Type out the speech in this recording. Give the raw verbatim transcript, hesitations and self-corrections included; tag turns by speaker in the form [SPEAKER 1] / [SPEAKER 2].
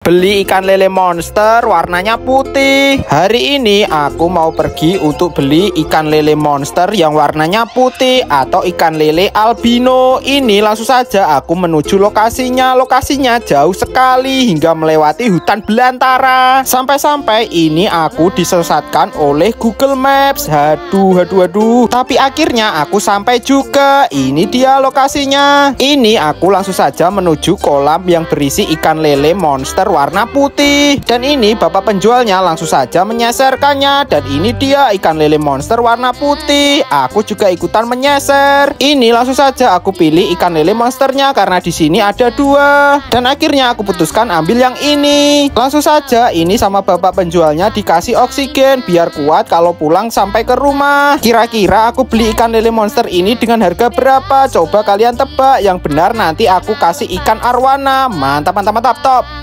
[SPEAKER 1] beli ikan lele monster warnanya putih. Hari ini aku mau pergi untuk beli ikan lele monster yang warnanya putih atau ikan lele albino. Ini langsung saja aku menuju lokasinya. Lokasinya jauh sekali hingga melewati hutan belantara. Sampai-sampai ini aku disesatkan oleh Google Maps. Haduh, haduh, haduh. Tapi akhirnya aku sampai juga. Ini dia lokasinya. Ini aku langsung saja menuju kolam yang berisi ikan lele monster warna putih. Dan ini bapak penjualnya langsung saja menyeserkannya. Dan ini dia ikan lele monster warna putih. Aku juga ikutan menyeser. Ini langsung saja aku pilih ikan lele monsternya karena di sini ada dua. Dan akhirnya aku putuskan ambil yang ini. Langsung saja ini sama bapak penjualnya dikasih oksigen biar kuat kalau pulang sampai ke rumah. Kira-kira aku beli ikan lele monster ini dengan harga berapa? Coba kalian tebak. Yang benar nanti aku kasih ikan arwana. Mantap, mantap, mantap, top.